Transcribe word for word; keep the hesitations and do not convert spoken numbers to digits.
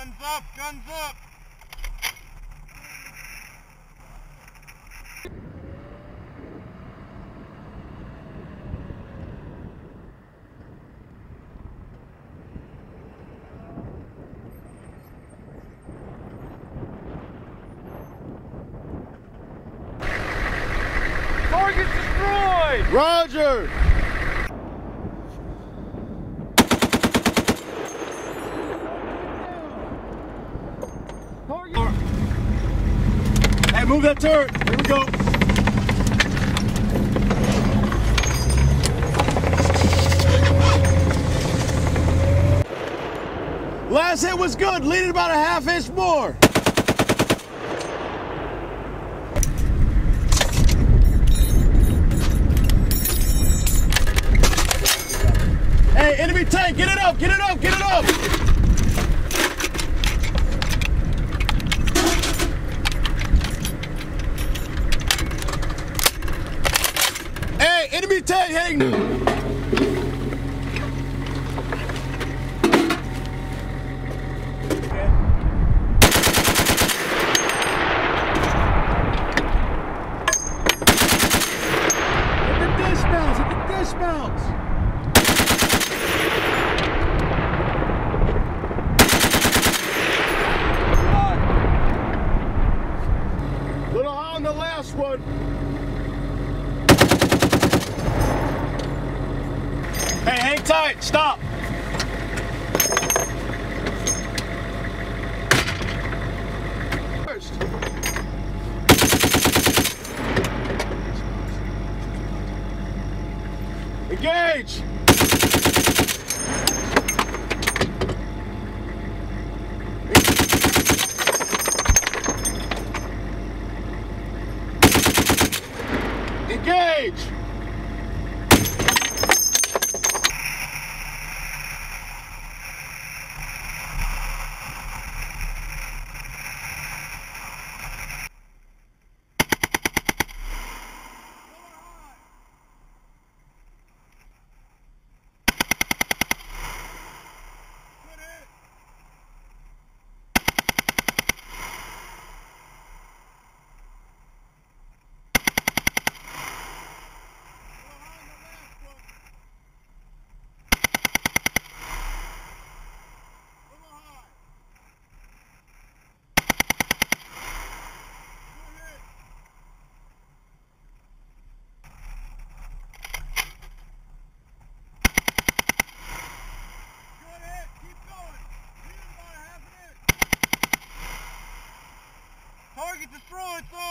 Guns up, guns up! Target destroyed! Roger! Hey, move that turret. Here we go. Last hit was good. Lead it about a half inch more. Hey, enemy tank, get it up, get it up, get it up! Hey, enemy tank, hang! Hit the dismounts, hit the dismounts! The last one. Hey, hang tight. Stop. First. Engage. Engage! Target destroyed, sir!